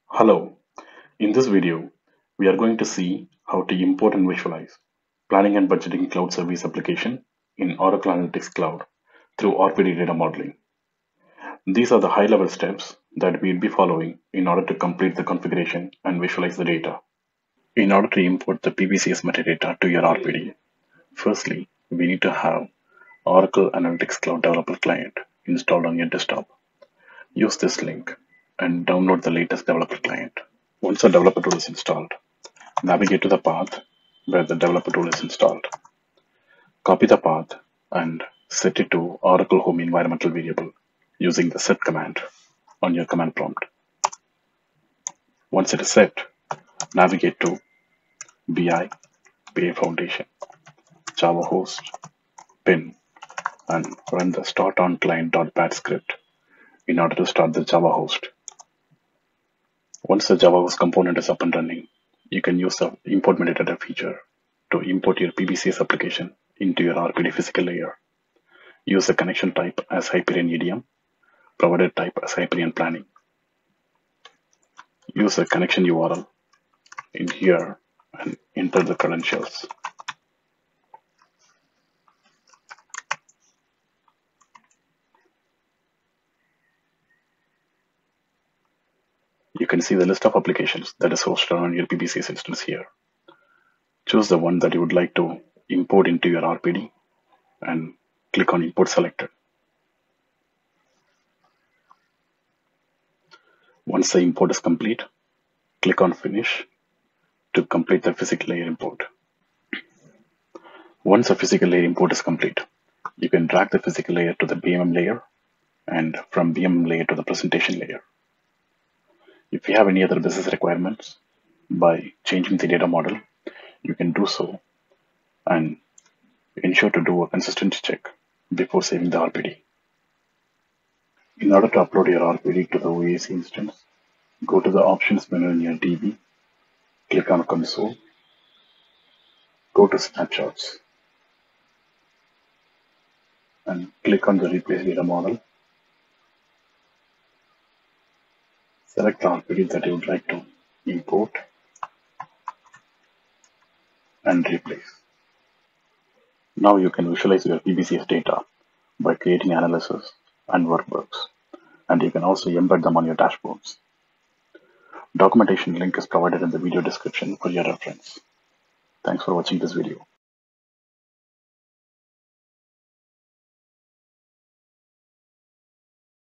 Hello, in this video, we are going to see how to import and visualize planning and budgeting cloud service application in Oracle Analytics Cloud through RPD data modeling. These are the high-level steps that we'll be following in order to complete the configuration and visualize the data. In order to import the PBCS metadata to your RPD, firstly, we need to have Oracle Analytics Cloud Developer Client installed on your desktop. Use this link and download the latest developer client. Once the developer tool is installed, navigate to the path where the developer tool is installed. Copy the path and set it to Oracle Home environmental variable using the set command on your command prompt. Once it is set, navigate to BI, BA Foundation, Java host, pin, and run the start on client.bat script in order to start the Java host. Once the Java host component is up and running, you can use the import metadata feature to import your PBCS application into your RPD physical layer. Use the connection type as Hyperion EDM, provider type as Hyperion Planning. Use the connection URL in here and enter the credentials. You can see the list of applications that is hosted on your PBCS instance here. Choose the one that you would like to import into your RPD and click on Import Selected. Once the import is complete, click on Finish to complete the physical layer import. Once the physical layer import is complete, you can drag the physical layer to the BMM layer and from BMM layer to the presentation layer. If you have any other business requirements by changing the data model, you can do so and ensure to do a consistency check before saving the RPD. In order to upload your RPD to the OAC instance, go to the options menu in your DB, click on console, go to snapshots, and click on the replace data model. Select the RPD that you would like to import and replace. Now you can visualize your PBCS data by creating analysis and workbooks, and you can also embed them on your dashboards. Documentation link is provided in the video description for your reference. Thanks for watching this video.